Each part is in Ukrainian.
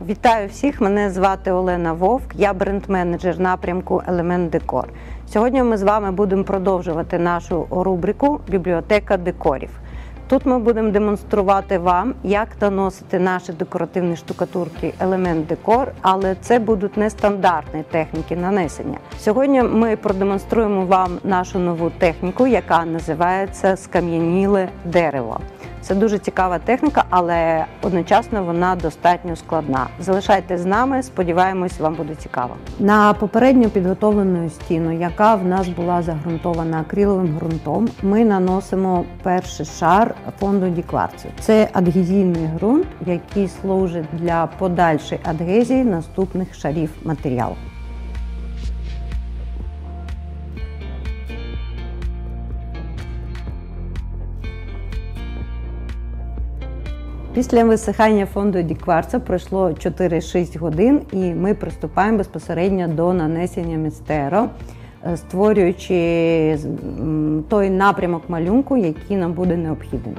Вітаю всіх! Мене звати Олена Вовк, я бренд-менеджер напрямку Елемент Декор. Сьогодні ми з вами будемо продовжувати нашу рубрику «Бібліотека декорів». Тут ми будемо демонструвати вам, як наносити наші декоративні штукатурки Елемент Декор, але це будуть нестандартні техніки нанесення. Сьогодні ми продемонструємо вам нашу нову техніку, яка називається «Скам'яніле дерево». Це дуже цікава техніка, але одночасно вона достатньо складна. Залишайтесь з нами, сподіваємось, вам буде цікаво. На попередньо підготовлену стіну, яка в нас була загрунтована акриловим ґрунтом, ми наносимо перший шар фонду ді кварцу. Це адгезійний ґрунт, який служить для подальшої адгезії наступних шарів матеріалу. Після висихання фонду ді кварца пройшло 4-6 годин і ми приступаємо безпосередньо до нанесення містеро, створюючи той напрямок малюнку, який нам буде необхідний.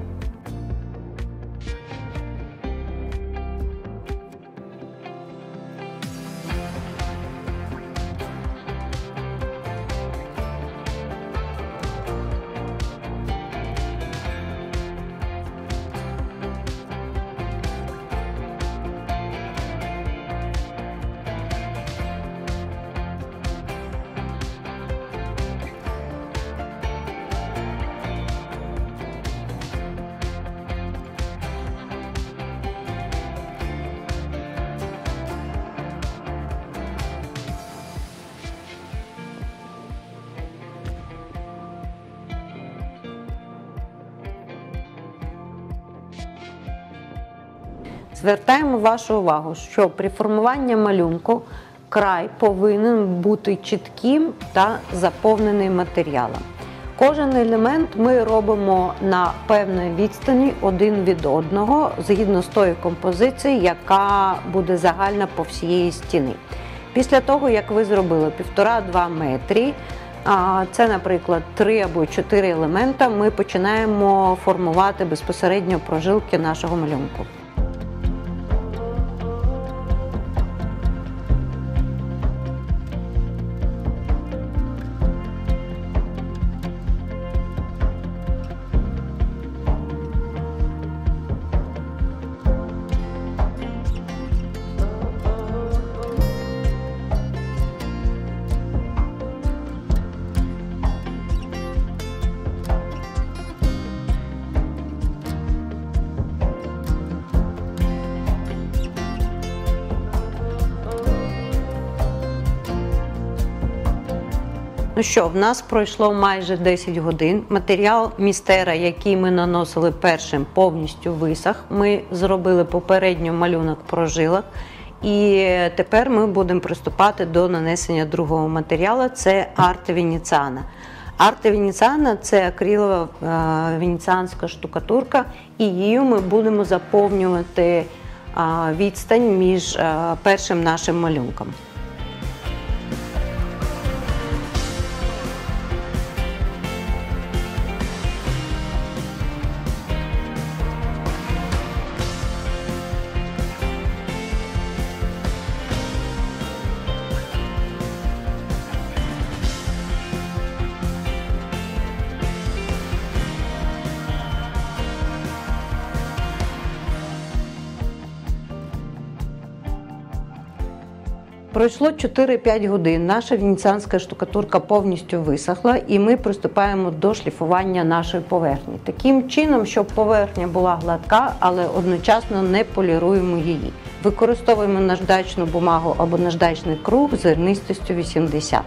Звертаємо вашу увагу, що при формуванні малюнку край повинен бути чітким та заповнений матеріалом. Кожен елемент ми робимо на певній відстані один від одного, згідно з тою композицією, яка буде загальна по всієї стіни. Після того, як ви зробили 1,5-2 метри, це, наприклад, 3 або 4 елемента, ми починаємо формувати безпосередньо прожилки нашого малюнку. Ну що, в нас пройшло майже 10 годин. Матеріал містера, який ми наносили першим, повністю висох. Ми зробили попередньо малюнок прожилок. І тепер ми будемо приступати до нанесення другого матеріалу – це Арте Венеціана. Арте Венеціана – це акрилова венеціанська штукатурка, і її ми будемо заповнювати відстань між першим нашим малюнком. Пройшло 4-5 годин, наша венеціанська штукатурка повністю висохла і ми приступаємо до шліфування нашої поверхні. Таким чином, щоб поверхня була гладка, але одночасно не поліруємо її. Використовуємо наждачну бумагу або наждачний круг з зернистістю 80.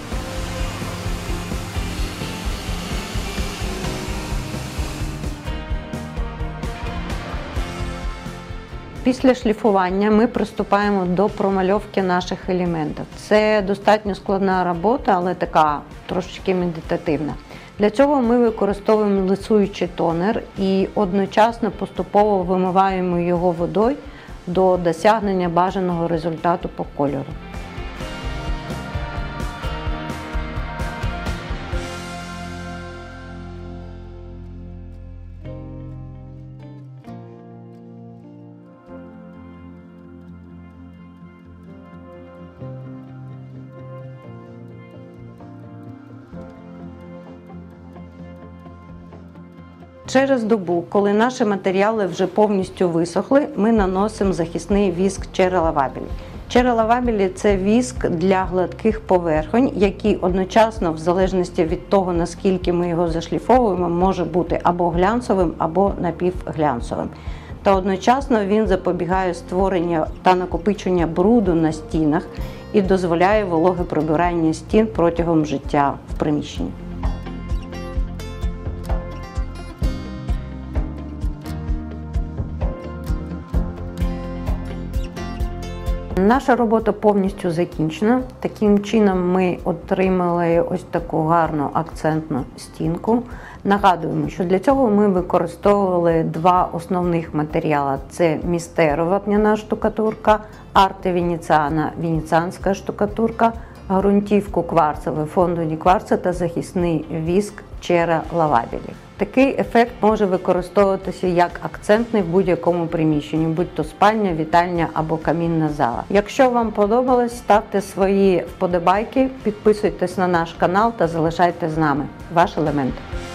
Після шліфування ми приступаємо до промальовки наших елементів. Це достатньо складна робота, але така трошечки медитативна. Для цього ми використовуємо лисуючий тонер і одночасно поступово вимиваємо його водою до досягнення бажаного результату по кольору. Через добу, коли наші матеріали вже повністю висохли, ми наносимо захисний віск Cera Lavabile. Cera Lavabile – це віск для гладких поверхонь, який одночасно, в залежності від того, наскільки ми його зашліфовуємо, може бути або глянцевим, або напівглянцевим. Та одночасно він запобігає створенню та накопиченню бруду на стінах і дозволяє вологе прибирання стін протягом життя в приміщенні. Наша робота повністю закінчена. Таким чином ми отримали ось таку гарну акцентну стінку. Нагадуємо, що для цього ми використовували два основних матеріали. Це Mistero вапняна штукатурка, Arte Veneziana венеціанська штукатурка, ґрунтівку кварцеву фонду ді кварца та захисний віск Cera Lavabile. Такий ефект може використовуватися як акцентний в будь-якому приміщенні, будь-то спальня, вітальня або камінна зала. Якщо вам подобалось, ставте свої вподобайки, підписуйтесь на наш канал та залишайте з нами. Ваш Елемент.